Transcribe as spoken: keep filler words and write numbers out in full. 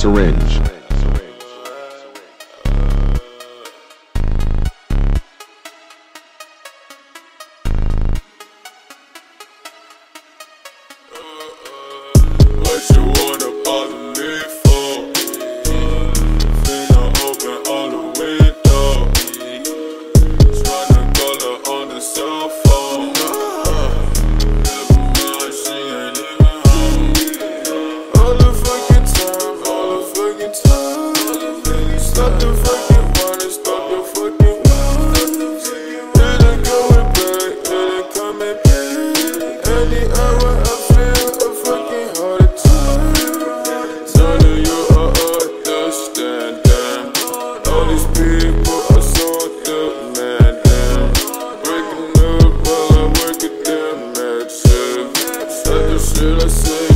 syringe. What you wanna bother me for? Finna open all the windows. Tryna call her on the cell phone. Never mind, she ain't even home. All the fucking time, all the fucking time. Stop the fucking running, stop the fucking running. It ain't going back, it ain't coming back. Any hour I feel a fucking heart attack. None of you are understanding. All these people are so demanding. Breaking up while I work at them at shift. That's the shit I say.